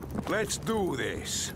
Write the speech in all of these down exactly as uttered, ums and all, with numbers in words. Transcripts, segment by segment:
Let's do this.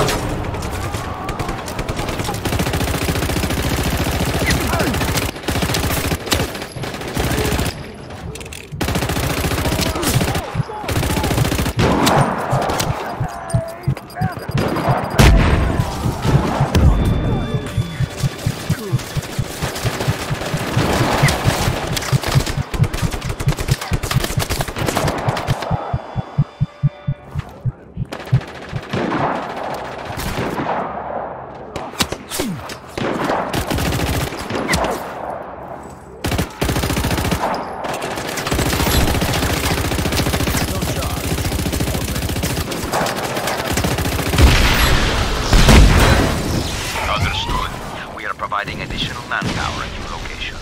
Providing additional manpower at your location.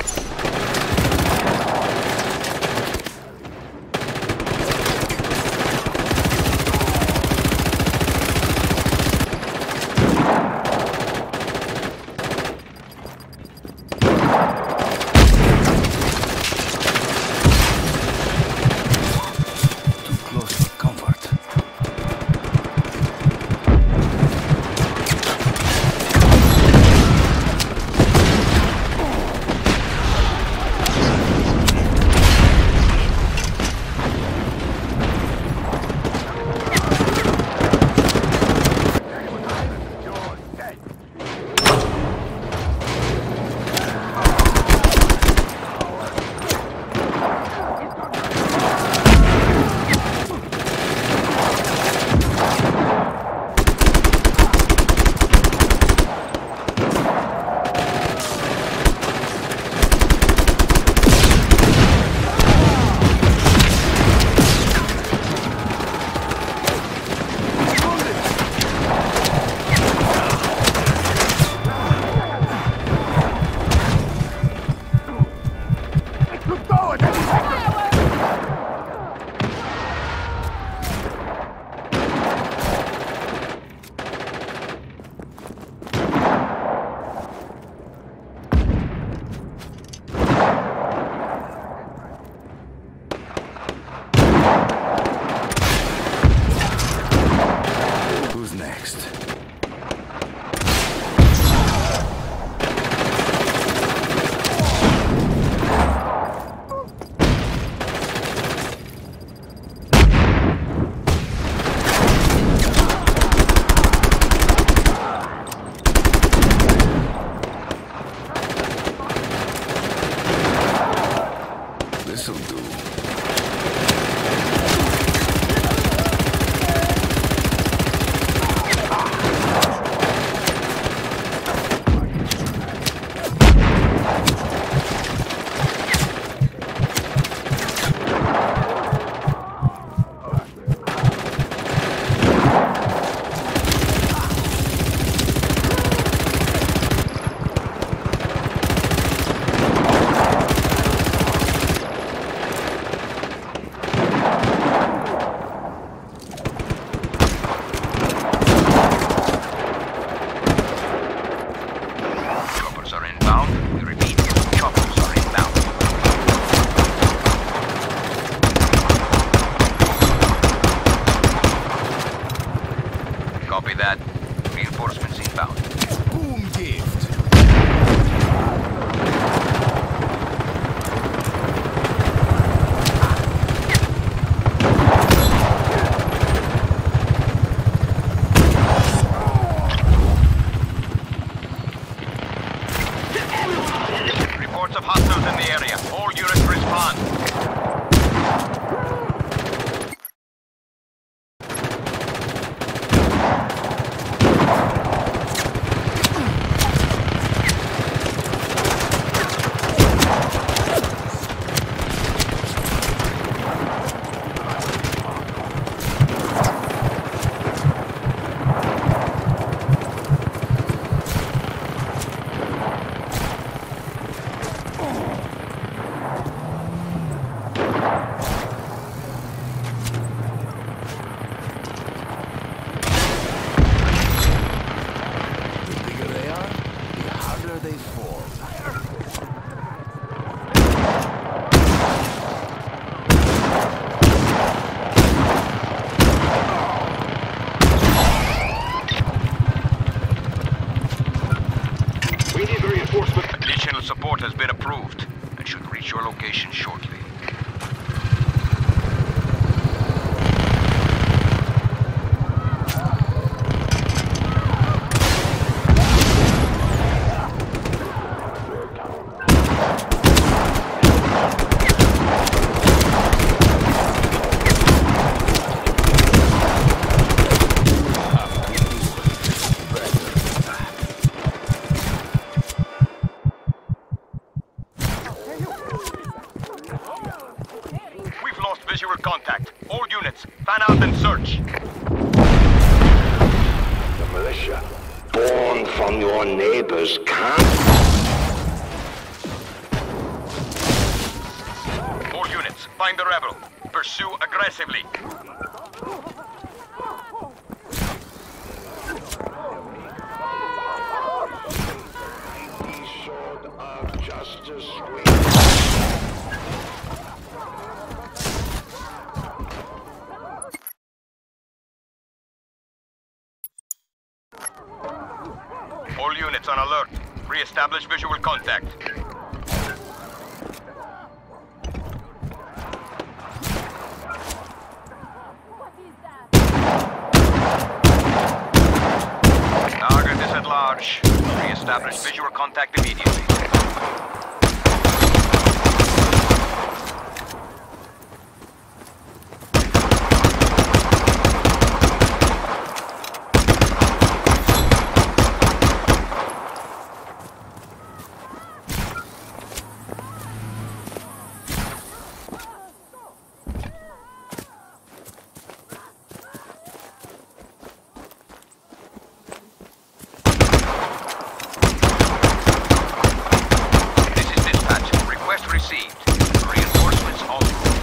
Too close for comfort. This'll do. Copy that. Reinforcements inbound. Boom gift. Reports of hostiles in the area. All units respond. report has been approved and should reach your location shortly. Visual contact. All units, fan out and search. The militia, born from your neighbor's camp. All units, find the rebel. Pursue aggressively. Mighty sword of justice. All units on alert. Re-establish visual contact. Target is at large. Re-establish visual contact immediately. Received. Reinforcements en route.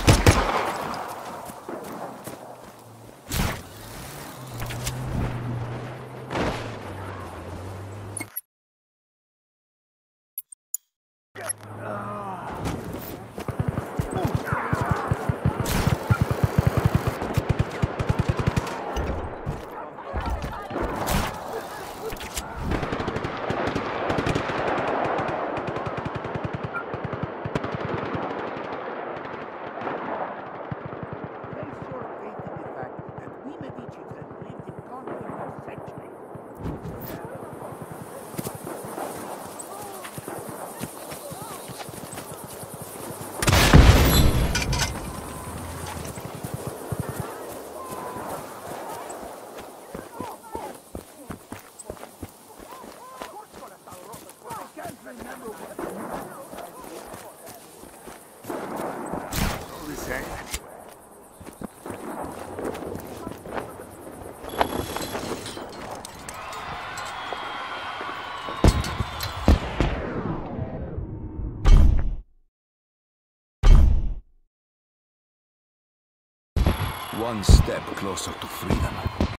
One step closer to freedom.